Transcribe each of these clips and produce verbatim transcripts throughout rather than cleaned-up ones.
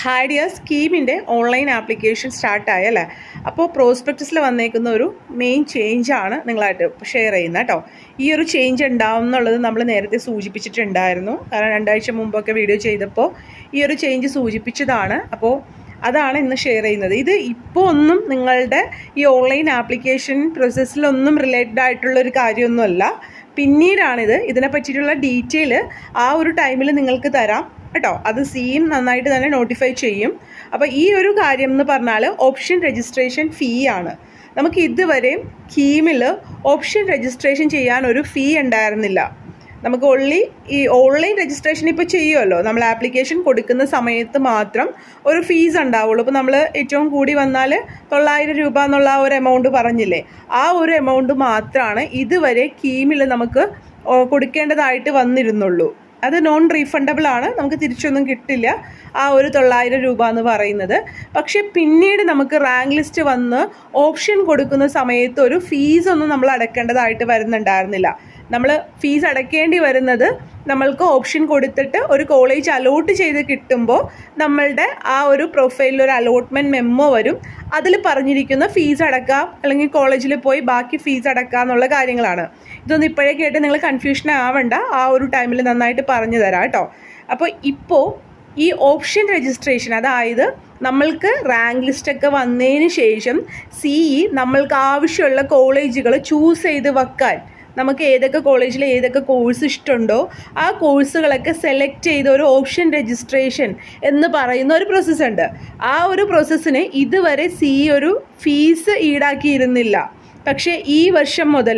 Hi dears, keamന്റെ online application start ആയല്ലേ. അപ്പോൾ പ്രോസ്പെക്ടസിൽ വന്നേക്കുന്ന ഒരു മെയിൻ ചേഞ്ച് ആണ് നിങ്ങളായിട്ട് ഷെയർ ചെയ്യുന്നത് കേട്ടോ. ഈ ഒരു ചേഞ്ച് ഉണ്ടാവും എന്നുള്ളത് നമ്മൾ നേരത്തെ സൂചിപ്പിച്ചിട്ടുണ്ടായിരുന്നു. കാരണം രണ്ടാഴ്ച മുമ്പൊക്കെ വീഡിയോ ചെയ്തപ്പോൾ ഈ ഒരു ചേഞ്ച് സൂചിപ്പിച്ചതാണ്. അപ്പോൾ അതാണ് ഇന്ന് ഷെയർ ചെയ്യുന്നത്. ഇത് ഇപ്പോൾ ഒന്നും നിങ്ങളുടെ ഈ ഓൺലൈൻ ആപ്ലിക്കേഷൻ പ്രോസസ്സിലൊന്നും റിലേറ്റഡ് ആയിട്ടുള്ളൊരു കാര്യമൊന്നുമല്ല. പിന്നീടാണിത്. ഇതിനെ പറ്റിയിട്ടുള്ള ഡീറ്റെയിൽ ആ ഒരു ടൈമിൽ നിങ്ങൾക്ക് തരാം കേട്ടോ. അത് സീം നന്നായിട്ട് തന്നെ നോട്ടിഫൈ ചെയ്യും. അപ്പോൾ ഈ ഒരു കാര്യം എന്ന് പറഞ്ഞാൽ ഓപ്ഷൻ രജിസ്ട്രേഷൻ ഫീ ആണ്. നമുക്ക് ഇതുവരെ കീമിൽ ഓപ്ഷൻ രജിസ്ട്രേഷൻ ചെയ്യാൻ ഒരു ഫീ ഉണ്ടായിരുന്നില്ല. നമുക്ക് ഓൺലി ഈ ഓൺലൈൻ രജിസ്ട്രേഷൻ ഇപ്പോൾ ചെയ്യുമല്ലോ, നമ്മൾ ആപ്ലിക്കേഷൻ കൊടുക്കുന്ന സമയത്ത് മാത്രം ഒരു ഫീസ് ഉണ്ടാവുള്ളൂ. ഇപ്പോൾ നമ്മൾ ഏറ്റവും കൂടി വന്നാൽ തൊള്ളായിരം രൂപ എന്നുള്ള ആ ഒരു എമൗണ്ട് പറഞ്ഞില്ലേ, ആ ഒരു എമൗണ്ട് മാത്രമാണ് ഇതുവരെ കീമിൽ നമുക്ക് കൊടുക്കേണ്ടതായിട്ട് വന്നിരുന്നുള്ളൂ. അത് നോൺ റീഫണ്ടബിൾ ആണ്, നമുക്ക് തിരിച്ചൊന്നും കിട്ടില്ല ആ ഒരു തൊള്ളായിരം രൂപ എന്ന് പറയുന്നത്. പക്ഷെ പിന്നീട് നമുക്ക് റാങ്ക് ലിസ്റ്റ് വന്ന് ഓപ്ഷൻ കൊടുക്കുന്ന സമയത്ത് ഒരു ഫീസ് ഒന്നും നമ്മൾ അടയ്ക്കേണ്ടതായിട്ട് വരുന്നുണ്ടായിരുന്നില്ല. നമ്മൾ ഫീസ് അടയ്ക്കേണ്ടി വരുന്നത് നമ്മൾക്ക് ഓപ്ഷൻ കൊടുത്തിട്ട് ഒരു കോളേജ് അലോട്ട് ചെയ്ത് കിട്ടുമ്പോൾ നമ്മളുടെ ആ ഒരു പ്രൊഫൈലിൽ ഒരു അലോട്ട്മെൻറ്റ് മെമ്മോ വരും. അതിൽ പറഞ്ഞിരിക്കുന്ന ഫീസ് അടക്കാം, അല്ലെങ്കിൽ കോളേജിൽ പോയി ബാക്കി ഫീസ് അടക്കാം എന്നുള്ള കാര്യങ്ങളാണ്. ഇതൊന്നും ഇപ്പോഴേ കേട്ട് നിങ്ങൾ കൺഫ്യൂഷൻ ആവണ്ട, ആ ഒരു ടൈമിൽ നന്നായിട്ട് പറഞ്ഞു തരാം കേട്ടോ. അപ്പോൾ ഇപ്പോൾ ഈ ഓപ്ഷൻ രജിസ്ട്രേഷൻ, അതായത് നമ്മൾക്ക് റാങ്ക് ലിസ്റ്റൊക്കെ വന്നതിന് ശേഷം സി ഇ നമ്മൾക്ക് ആവശ്യമുള്ള കോളേജുകൾ ചൂസ് ചെയ്ത് വെക്കാൻ, നമുക്ക് ഏതൊക്കെ കോളേജിൽ ഏതൊക്കെ കോഴ്സ് ഇഷ്ടമുണ്ടോ ആ കോഴ്സുകളൊക്കെ സെലക്ട് ചെയ്ത ഒരു ഓപ്ഷൻ രജിസ്ട്രേഷൻ എന്ന് പറയുന്ന ഒരു പ്രോസസ്സുണ്ട്. ആ ഒരു പ്രോസസ്സിന് ഇതുവരെ സി ഒരു ഫീസ് ഈടാക്കിയിരുന്നില്ല. പക്ഷേ ഈ വർഷം മുതൽ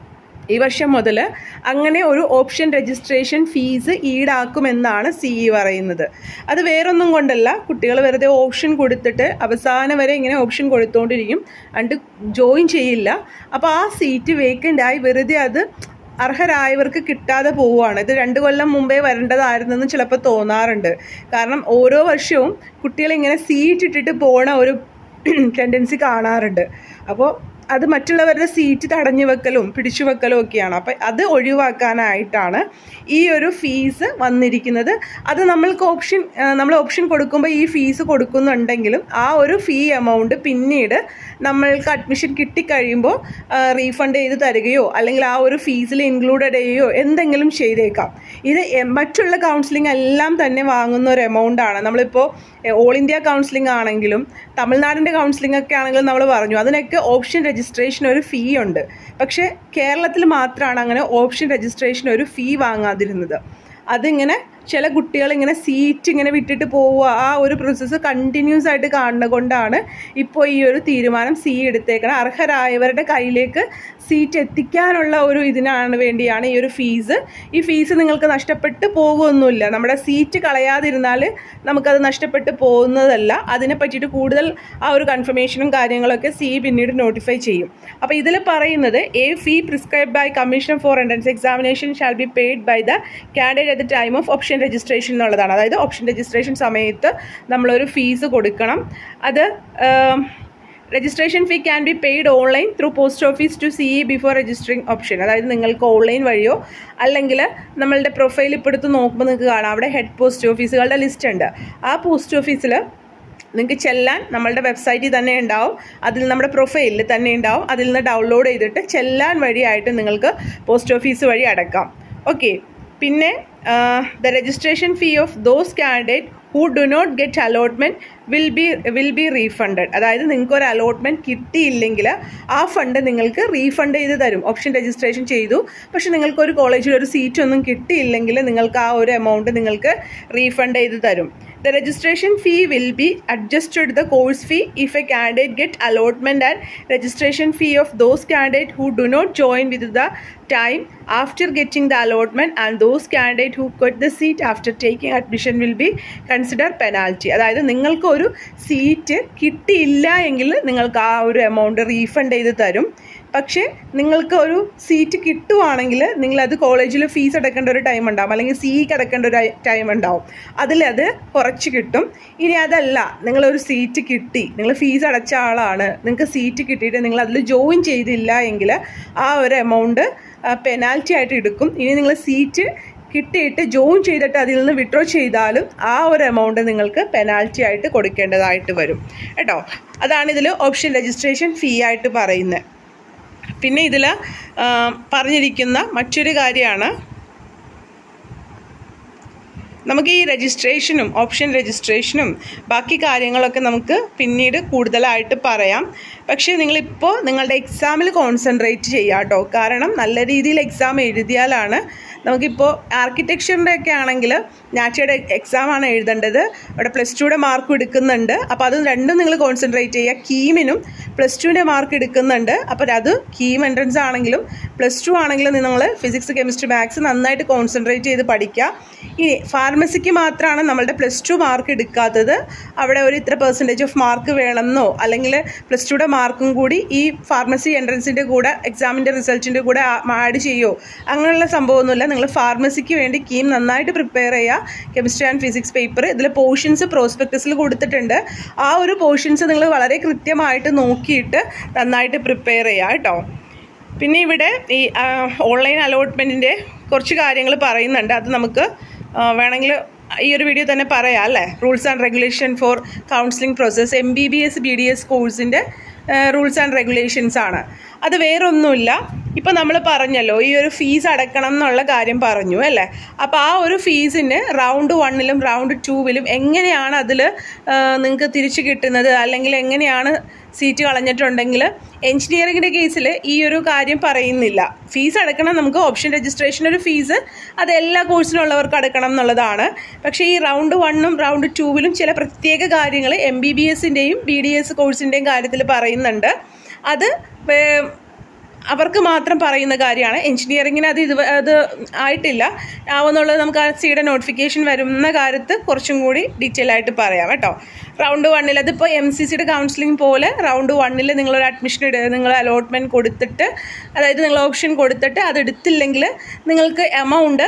ഈ വർഷം മുതൽ അങ്ങനെ ഒരു ഓപ്ഷൻ രജിസ്ട്രേഷൻ ഫീസ് ഈടാക്കുമെന്നാണ് സി ഇ പറയുന്നത്. അത് വേറൊന്നും കൊണ്ടല്ല, കുട്ടികൾ വെറുതെ ഓപ്ഷൻ കൊടുത്തിട്ട് അവസാനം വരെ ഇങ്ങനെ ഓപ്ഷൻ കൊടുത്തുകൊണ്ടിരിക്കും, എന്നിട്ട് ജോയിൻ ചെയ്യില്ല. അപ്പോൾ ആ സീറ്റ് വേക്കൻ്റ് ആയി വെറുതെ അത് അർഹരായവർക്ക് കിട്ടാതെ പോവുകയാണ്. ഇത് രണ്ട് കൊല്ലം മുമ്പേ വരേണ്ടതായിരുന്നെന്ന് ചിലപ്പോൾ തോന്നാറുണ്ട്. കാരണം ഓരോ വർഷവും കുട്ടികളിങ്ങനെ സീറ്റ് ഇട്ടിട്ട് പോണ ഒരു ടെൻഡൻസി കാണാറുണ്ട്. അപ്പോൾ അത് മറ്റുള്ളവരുടെ സീറ്റ് തടഞ്ഞു വെക്കലും പിടിച്ചു വെക്കലും ഒക്കെയാണ്. അപ്പം അത് ഒഴിവാക്കാനായിട്ടാണ് ഈ ഒരു ഫീസ് വന്നിരിക്കുന്നത്. അത് നമ്മൾക്ക് ഓപ്ഷൻ നമ്മൾ ഓപ്ഷൻ കൊടുക്കുമ്പോൾ ഈ ഫീസ് കൊടുക്കുന്നുണ്ടെങ്കിലും ആ ഒരു ഫീ എമൗണ്ട് പിന്നീട് നമ്മൾക്ക് അഡ്മിഷൻ കിട്ടിക്കഴിയുമ്പോൾ റീഫണ്ട് ചെയ്ത് തരികയോ അല്ലെങ്കിൽ ആ ഒരു ഫീസിൽ ഇൻക്ലൂഡഡ് ചെയ്യുകയോ എന്തെങ്കിലും ചെയ്തേക്കാം. ഇത് മറ്റുള്ള കൗൺസിലിംഗ് എല്ലാം തന്നെ വാങ്ങുന്ന ഒരു എമൗണ്ടാണ്. നമ്മളിപ്പോൾ ഓൾ ഇന്ത്യ കൗൺസിലിംഗ് ആണെങ്കിലും തമിഴ്നാടിൻ്റെ കൗൺസിലിംഗ് ഒക്കെ ആണെങ്കിലും നമ്മൾ പറഞ്ഞു അതിനൊക്കെ ഓപ്ഷൻ രജിസ്ട്രേഷൻ ഒരു ഫീ ഉണ്ട്. പക്ഷേ കേരളത്തിൽ മാത്രമാണ് അങ്ങനെ ഓപ്ഷൻ രജിസ്ട്രേഷൻ ഒരു ഫീ വാങ്ങാതിരുന്നത്. അതിങ്ങനെ ചില കുട്ടികൾ ഇങ്ങനെ സീറ്റ് ഇങ്ങനെ വിട്ടിട്ട് പോവുക, ആ ഒരു പ്രോസസ്സ് കണ്ടിന്യൂസ് ആയിട്ട് കാണുന്നത് കൊണ്ടാണ് ഇപ്പോൾ ഈ ഒരു തീരുമാനം സി എടുത്തേക്കണം. അർഹരായവരുടെ കയ്യിലേക്ക് സീറ്റ് എത്തിക്കാനുള്ള ഒരു ഇതിനാണ് വേണ്ടിയാണ് ഈ ഒരു ഫീസ്. ഈ ഫീസ് നിങ്ങൾക്ക് നഷ്ടപ്പെട്ട് പോകുമൊന്നുമില്ല. നമ്മുടെ സീറ്റ് കളയാതിരുന്നാൽ നമുക്കത് നഷ്ടപ്പെട്ട് പോകുന്നതല്ല. അതിനെ പറ്റിയിട്ട് കൂടുതൽ ആ ഒരു കൺഫർമേഷനും കാര്യങ്ങളൊക്കെ സി പിന്നീട് നോട്ടിഫൈ ചെയ്യും. അപ്പോൾ ഇതിൽ പറയുന്നത് a fee prescribe by commission for entrance examination shall be paid by the candidate at the time of option registration എന്നുള്ളതാണ്. അതായത് ഓപ്ഷൻ രജിസ്ട്രേഷൻ സമയത്ത് നമ്മളൊരു ഫീസ് കൊടുക്കണം. അത് registration fee can be paid online through post office to C E before registering option. അതായത് നിങ്ങൾക്ക് online വഴിയോ അല്ലെങ്കിൽ നമ്മളുടെ പ്രൊഫൈൽ ഇപ്പോൾ എടുത്ത് നോക്കുമ്പോൾ നിങ്ങൾക്ക് കാണാം അവിടെ ഹെഡ് പോസ്റ്റ് ഓഫീസുകളുടെ ലിസ്റ്റ് ഉണ്ട്. ആ പോസ്റ്റ് ഓഫീസിൽ നിങ്ങൾക്ക് ചെല്ലാൻ നമ്മളുടെ വെബ്സൈറ്റിൽ തന്നെ ഉണ്ടാവും, അതിൽ നമ്മുടെ പ്രൊഫൈലിൽ തന്നെ ഉണ്ടാവും. അതിൽ നിന്ന് ഡൗൺലോഡ് ചെയ്തിട്ട് ചെല്ലാൻ വഴിയായിട്ട് നിങ്ങൾക്ക് പോസ്റ്റ് ഓഫീസ് വഴി അടക്കാം. ഓക്കെ. പിന്നെ the registration fee of those candidate who do not get allotment will be will be refunded. അതായത് നിങ്ങൾക്ക് ഒരു അലോട്ട്മെൻറ്റ് കിട്ടിയില്ലെങ്കിൽ ആ ഫണ്ട് നിങ്ങൾക്ക് റീഫണ്ട് ചെയ്ത് തരും. ഓപ്ഷൻ രജിസ്ട്രേഷൻ ചെയ്തു, പക്ഷെ നിങ്ങൾക്ക് ഒരു കോളേജിൽ ഒരു സീറ്റ് ഒന്നും കിട്ടിയില്ലെങ്കിൽ നിങ്ങൾക്ക് ആ ഒരു എമൗണ്ട് നിങ്ങൾക്ക് റീഫണ്ട് ചെയ്ത് തരും. The registration fee will be adjusted to the course fee if a candidate get allotment, and registration fee of those candidates who do not join with the time after getting the allotment and those candidates who got the seat after taking admission will be considered penalty. അതായത് നിങ്ങൾക്ക് ഒരു seat കിട്ടിയില്ല എങ്കിൽ നിങ്ങൾക്ക് ആ ഒരു amount refund ചെയ്ത് തരും. പക്ഷേ നിങ്ങൾക്ക് ഒരു സീറ്റ് കിട്ടുവാണെങ്കിൽ നിങ്ങളത് കോളേജിൽ ഫീസ് അടക്കേണ്ട ഒരു ടൈം ഉണ്ടാവും, അല്ലെങ്കിൽ സിക്ക് അടക്കേണ്ട ഒരു ടൈം ഉണ്ടാവും, അതിലത് കുറച്ച് കിട്ടും. ഇനി അതല്ല, നിങ്ങളൊരു സീറ്റ് കിട്ടി, നിങ്ങൾ ഫീസ് അടച്ച ആളാണ്, നിങ്ങൾക്ക് സീറ്റ് കിട്ടിയിട്ട് നിങ്ങൾ അതിൽ ജോയിൻ ചെയ്തില്ല എങ്കിൽ ആ ഒരു എമൗണ്ട് പെനാൽറ്റി ആയിട്ട് എടുക്കും. ഇനി നിങ്ങൾ സീറ്റ് കിട്ടിയിട്ട് ജോയിൻ ചെയ്തിട്ട് അതിൽ നിന്ന് വിഡ്രോ ചെയ്താലും ആ ഒരു എമൗണ്ട് നിങ്ങൾക്ക് പെനാൽറ്റി ആയിട്ട് കൊടുക്കേണ്ടതായിട്ട് വരും കേട്ടോ. അതാണ് ഇതിൽ ഓപ്ഷൻ രജിസ്ട്രേഷൻ ഫീ ആയിട്ട് പറയുന്നത്. പിന്നെ ഇതിൽ പറഞ്ഞിരിക്കുന്ന മറ്റൊരു കാര്യമാണ്, നമുക്ക് ഈ രജിസ്ട്രേഷനും ഓപ്ഷൻ രജിസ്ട്രേഷനും ബാക്കി കാര്യങ്ങളൊക്കെ നമുക്ക് പിന്നീട് കൂടുതലായിട്ട് പറയാം. പക്ഷേ നിങ്ങളിപ്പോൾ നിങ്ങളുടെ എക്സാമിൽ കോൺസെൻട്രേറ്റ് ചെയ്യുക കേട്ടോ. കാരണം നല്ല രീതിയിൽ എക്സാം എഴുതിയാലാണ് നമുക്കിപ്പോൾ ആർക്കിടെക്ചറിൻ്റെ ഒക്കെ ആണെങ്കിൽ നാറ്റയുടെ എക്സാമാണ് എഴുതേണ്ടത്. അവിടെ പ്ലസ് ടുയുടെ മാർക്ക് എടുക്കുന്നുണ്ട്. അപ്പോൾ അത് രണ്ടും നിങ്ങൾ കോൺസെൻട്രേറ്റ് ചെയ്യുക. കീമിനും പ്ലസ് ടുവിൻ്റെ മാർക്ക് എടുക്കുന്നുണ്ട്. അപ്പോൾ അത് കീം എൻട്രൻസ് ആണെങ്കിലും പ്ലസ് ടു ആണെങ്കിലും നിങ്ങൾ ഫിസിക്സ് കെമിസ്ട്രി മാത്സ് നന്നായിട്ട് കോൺസെൻട്രേറ്റ് ചെയ്ത് പഠിക്കുക. ഇനി ഫാർമസിക്ക് മാത്രമാണ് നമ്മളുടെ പ്ലസ് ടു മാർക്ക് എടുക്കാത്തത്. അവിടെ ഒരു ഇത്ര പെർസെൻറ്റേജ് ഓഫ് മാർക്ക് വേണമെന്നോ അല്ലെങ്കിൽ പ്ലസ് ടുയുടെ മാർക്കും കൂടി ഈ ഫാർമസി എൻട്രൻസിൻ്റെ കൂടെ എക്സാമിൻ്റെ റിസൾട്ടിൻ്റെ കൂടെ ആഡ് ചെയ്യുമോ, അങ്ങനെയുള്ള സംഭവമൊന്നുമില്ല. നിങ്ങൾ ഫാർമസിക്ക് വേണ്ടി കീം നന്നായിട്ട് പ്രിപ്പയർ ചെയ്യുക. കെമിസ്ട്രി ആൻഡ് ഫിസിക്സ് പേപ്പർ ഇതിൽ പോർഷൻസ് പ്രോസ്പെക്ടസിൽ കൊടുത്തിട്ടുണ്ട്. ആ ഒരു പോർഷൻസ് നിങ്ങൾ വളരെ കൃത്യമായിട്ട് നോക്കിയിട്ട് നന്നായിട്ട് പ്രിപ്പയർ ചെയ്യുക കേട്ടോ. പിന്നെ ഇവിടെ ഈ ഓൺലൈൻ അലോട്ട്മെൻറ്റിൻ്റെ കുറച്ച് കാര്യങ്ങൾ പറയുന്നുണ്ട്. അത് നമുക്ക് വേണമെങ്കിൽ ഈ ഒരു വീഡിയോ തന്നെ പറയാം അല്ലേ. Rules and regulation for counselling process M B B S B D S കോഴ്സിൻ്റെ റൂൾസ് ആൻഡ് റെഗുലേഷൻസ് ആണ്. അത് വേറൊന്നുമില്ല. ഇപ്പോൾ നമ്മൾ പറഞ്ഞല്ലോ ഈ ഒരു ഫീസ് അടക്കണം എന്നുള്ള കാര്യം പറഞ്ഞു അല്ലേ. അപ്പോൾ ആ ഒരു ഫീസിന് റൗണ്ട് വണ്ണിലും റൗണ്ട് ടൂവിലും എങ്ങനെയാണ് അതിൽ നിങ്ങൾക്ക് തിരിച്ചു കിട്ടുന്നത്, അല്ലെങ്കിൽ എങ്ങനെയാണ് സീറ്റ് കളഞ്ഞിട്ടുണ്ടെങ്കിൽ എഞ്ചിനീയറിങ്ങിൻ്റെ കേസിൽ ഈ ഒരു കാര്യം പറയുന്നില്ല. ഫീസ് അടക്കണം, നമുക്ക് ഓപ്ഷൻ രജിസ്ട്രേഷൻ ഒരു ഫീസ് അത് എല്ലാ കോഴ്സിനുള്ളവർക്ക് അടക്കണം എന്നുള്ളതാണ്. പക്ഷേ ഈ റൗണ്ട് വണ്ണും റൗണ്ട് ടൂവിലും ചില പ്രത്യേക കാര്യങ്ങൾ എം ബി ബി എസിൻ്റെയും ബി ഡി എസ് കോഴ്സിൻ്റെയും കാര്യത്തിൽ പറയുന്നുണ്ട്. അത് അവർക്ക് മാത്രം പറയുന്ന കാര്യമാണ്. എഞ്ചിനീയറിങ്ങിന് അത് ഇത് അത് ആയിട്ടില്ല ആവുന്നുള്ളത് നമുക്ക് ആ സിയുടെ നോട്ടിഫിക്കേഷൻ വരുന്ന കാര്യത്ത് കുറച്ചും കൂടി ഡീറ്റെയിൽ ആയിട്ട് പറയാം കേട്ടോ. റൗണ്ട് വണ്ണിൽ അതിപ്പോൾ എം സി സിയുടെ കൗൺസിലിംഗ് പോലെ റൗണ്ട് വണ്ണിൽ നിങ്ങളൊരു അഡ്മിഷൻ ഇട നിങ്ങൾ അലോട്ട്മെൻറ്റ് കൊടുത്തിട്ട്, അതായത് നിങ്ങൾ ഓപ്ഷൻ കൊടുത്തിട്ട് അത് എടുത്തില്ലെങ്കിൽ നിങ്ങൾക്ക് എമൗണ്ട്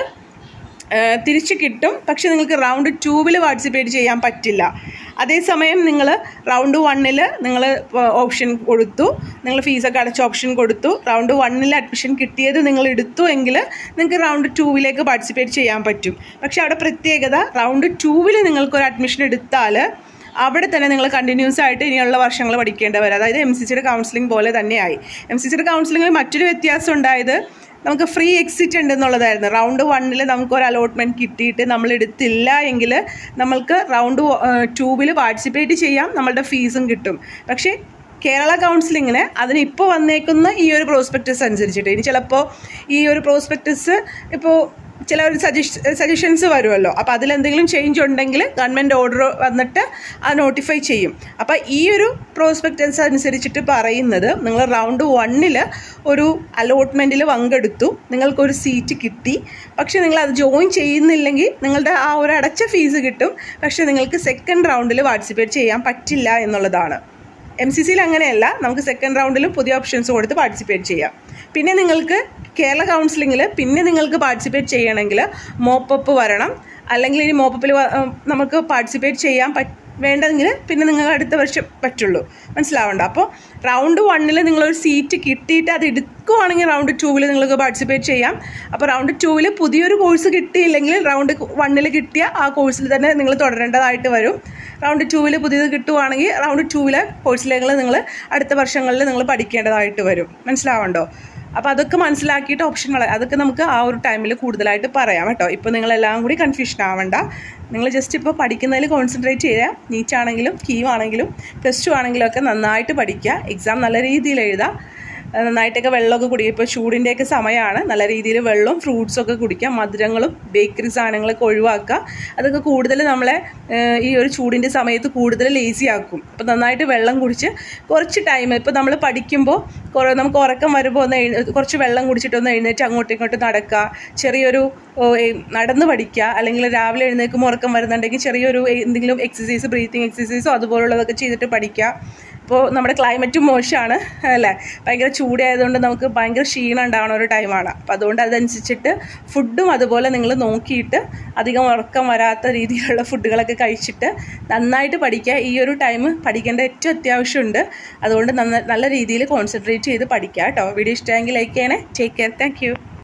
തിരിച്ച് കിട്ടും. പക്ഷെ നിങ്ങൾക്ക് റൗണ്ട് ടൂവിൽ പാർട്ടിസിപ്പേറ്റ് ചെയ്യാൻ പറ്റില്ല. അതേസമയം നിങ്ങൾ റൗണ്ട് വണ്ണിൽ നിങ്ങൾ ഓപ്ഷൻ കൊടുത്തു, നിങ്ങൾ ഫീസൊക്കെ അടച്ച ഓപ്ഷൻ കൊടുത്തു, റൗണ്ട് വണ്ണിൽ അഡ്മിഷൻ കിട്ടിയത് നിങ്ങൾ എടുത്തു എങ്കിൽ നിങ്ങൾക്ക് റൗണ്ട് ടൂവിലേക്ക് പാർട്ടിസിപ്പേറ്റ് ചെയ്യാൻ പറ്റും. പക്ഷെ അവിടെ പ്രത്യേകത, റൗണ്ട് ടൂവിൽ നിങ്ങൾക്കൊരു അഡ്മിഷൻ എടുത്താൽ അവിടെ തന്നെ നിങ്ങൾ കണ്ടിന്യൂസ് ആയിട്ട് ഇനിയുള്ള വർഷങ്ങൾ പഠിക്കേണ്ടവർ, അതായത് എം സി സിയുടെ കൗൺസിലിംഗ് പോലെ തന്നെയായി. എം സി സിയുടെ കൗൺസിലിംഗിൽ മറ്റൊരു വ്യത്യാസം ഉണ്ടായത് നമുക്ക് ഫ്രീ എക്സിറ്റ് ഉണ്ടെന്നുള്ളതായിരുന്നു. റൗണ്ട് വണ്ണിൽ നമുക്കൊരു അലോട്ട്മെൻറ്റ് കിട്ടിയിട്ട് നമ്മൾ എടുത്തില്ല എങ്കിൽ നമ്മൾക്ക് റൗണ്ട് ടൂവിൽ പാർട്ടിസിപ്പേറ്റ് ചെയ്യാം, നമ്മളുടെ ഫീസും കിട്ടും. പക്ഷേ കേരള കൗൺസിലിങ്ങിന് അതിന് ഇപ്പോൾ വന്നേക്കുന്ന ഈ ഒരു പ്രോസ്പെക്ടസ് അനുസരിച്ചിട്ട് ഇനി ചിലപ്പോൾ ഈ ഒരു പ്രോസ്പെക്ടസ് ഇപ്പോൾ ചില ഒരു സജഷ സജഷൻസ് വരുമല്ലോ. അപ്പോൾ അതിലെന്തെങ്കിലും ചേഞ്ച് ഉണ്ടെങ്കിൽ ഗവൺമെൻറ് ഓർഡർ വന്നിട്ട് അത് നോട്ടിഫൈ ചെയ്യും. അപ്പോൾ ഈ ഒരു പ്രോസ്പെക്ടസ് അനുസരിച്ചിട്ട് പറയുന്നത്, നിങ്ങൾ റൗണ്ട് വണ്ണിൽ ഒരു അലോട്ട്മെൻറ്റിൽ പങ്കെടുത്തു, നിങ്ങൾക്കൊരു സീറ്റ് കിട്ടി, പക്ഷേ നിങ്ങൾ അത് ജോയിൻ ചെയ്യുന്നില്ലെങ്കിൽ നിങ്ങളുടെ ആ ഒരു അടച്ച ഫീസ് കിട്ടും, പക്ഷേ നിങ്ങൾക്ക് സെക്കൻഡ് റൗണ്ടിൽ പാർട്ടിസിപ്പേറ്റ് ചെയ്യാൻ പറ്റില്ല എന്നുള്ളതാണ്. എം സി സിയിൽ അങ്ങനെയല്ല, നമുക്ക് സെക്കൻഡ് റൗണ്ടിലും പുതിയ ഓപ്ഷൻസ് കൊടുത്ത് പാർട്ടിസിപ്പേറ്റ് ചെയ്യാം. പിന്നെ നിങ്ങൾക്ക് കേരള കൗൺസിലിങ്ങിൽ പിന്നെ നിങ്ങൾക്ക് പാർട്ടിസിപ്പേറ്റ് ചെയ്യണമെങ്കിൽ മോപ്പപ്പ് വരണം, അല്ലെങ്കിൽ ഇനി മോപ്പപ്പിൽ നമുക്ക് പാർട്ടിസിപ്പേറ്റ് ചെയ്യാൻ പറ്റ വേണ്ടെങ്കിൽ പിന്നെ നിങ്ങൾക്ക് അടുത്ത വർഷം പറ്റുള്ളൂ. മനസ്സിലാവണ്ട. അപ്പോൾ റൗണ്ട് വണ്ണിൽ നിങ്ങളൊരു സീറ്റ് കിട്ടിയിട്ട് അത് എടുക്കുവാണെങ്കിൽ റൗണ്ട് ടൂവിൽ നിങ്ങൾക്ക് പാർട്ടിസിപ്പേറ്റ് ചെയ്യാം. അപ്പോൾ റൗണ്ട് ടൂവിൽ പുതിയൊരു കോഴ്സ് കിട്ടിയില്ലെങ്കിൽ റൗണ്ട് വണ്ണിൽ കിട്ടിയ ആ കോഴ്സിൽ തന്നെ നിങ്ങൾ തുടരേണ്ടതായിട്ട് വരും. റൗണ്ട് ടൂവിൽ പുതിയത് കിട്ടുവാണെങ്കിൽ റൗണ്ട് ടൂവിലെ കോഴ്സിലേക്ക് നിങ്ങൾ അടുത്ത വർഷങ്ങളിൽ നിങ്ങൾ പഠിക്കേണ്ടതായിട്ട് വരും. മനസ്സിലാവണ്ടോ? അപ്പോൾ അതൊക്കെ മനസ്സിലാക്കിയിട്ട് ഓപ്ഷനുകൾ അതൊക്കെ നമുക്ക് ആ ഒരു ടൈമിൽ കൂടുതലായിട്ട് പറയാം കേട്ടോ. ഇപ്പോൾ നിങ്ങളെല്ലാം കൂടി കൺഫ്യൂഷൻ ആവണ്ട. നിങ്ങൾ ജസ്റ്റ് ഇപ്പോൾ പഠിക്കുന്നതിൽ കോൺസെൻട്രേറ്റ് ചെയ്യുക. നീറ്റ് ആണെങ്കിലും കീം ആണെങ്കിലും പ്ലസ് ടു ആണെങ്കിലും ഒക്കെ നന്നായിട്ട് പഠിക്കുക. എക്സാം നല്ല രീതിയിൽ എഴുതുക. നന്നായിട്ടൊക്കെ വെള്ളമൊക്കെ കുടിക്കുക. ഇപ്പോൾ ചൂടിൻ്റെയൊക്കെ സമയമാണ്. നല്ല രീതിയിൽ വെള്ളവും ഫ്രൂട്ട്സൊക്കെ കുടിക്കുക. മധുരങ്ങളും ബേക്കറി സാധനങ്ങളൊക്കെ ഒഴിവാക്കുക. അതൊക്കെ കൂടുതൽ നമ്മളെ ഈ ഒരു ചൂടിൻ്റെ സമയത്ത് കൂടുതൽ ലേസി ആക്കും. അപ്പോൾ നന്നായിട്ട് വെള്ളം കുടിച്ച് കുറച്ച് ടൈം, ഇപ്പോൾ നമ്മൾ പഠിക്കുമ്പോൾ കുറേ നമുക്ക് ഉറക്കം വരുമ്പോൾ ഒന്ന് എഴു കുറച്ച് വെള്ളം കുടിച്ചിട്ടൊന്ന് എഴുന്നേറ്റ് അങ്ങോട്ടും ഇങ്ങോട്ടും നടക്കുക. ചെറിയൊരു നടന്ന് പഠിക്കുക. അല്ലെങ്കിൽ രാവിലെ എഴുന്നേൽക്കുമ്പോൾ ഉറക്കം വരുന്നുണ്ടെങ്കിൽ ചെറിയൊരു എന്തെങ്കിലും എക്സസൈസ്, ബ്രീത്തിങ് എക്സസൈസോ അതുപോലുള്ളതൊക്കെ ചെയ്തിട്ട് പഠിക്കുക. ഇപ്പോൾ നമ്മുടെ ക്ലൈമറ്റും മോശമാണ് അല്ലേ, ഭയങ്കര ചൂടായതുകൊണ്ട് നമുക്ക് ഭയങ്കര ക്ഷീണം ഉണ്ടാവുന്ന ഒരു ടൈമാണ്. അപ്പോൾ അതുകൊണ്ട് അതനുസരിച്ചിട്ട് ഫുഡും അതുപോലെ നിങ്ങൾ നോക്കിയിട്ട് അധികം ഉറക്കം വരാത്ത രീതിയിലുള്ള ഫുഡുകളൊക്കെ കഴിച്ചിട്ട് നന്നായിട്ട് പഠിക്കുക. ഈ ഒരു ടൈം പഠിക്കേണ്ട ഏറ്റവും അത്യാവശ്യമുണ്ട്. അതുകൊണ്ട് നന്ന നല്ല രീതിയിൽ കോൺസെൻട്രേറ്റ് ചെയ്ത് പഠിക്കുക കേട്ടോ. വീഡിയോ ഇഷ്ടമെങ്കിൽ ലൈക്ക് ചെയ്യണേ. Take care. Thank U.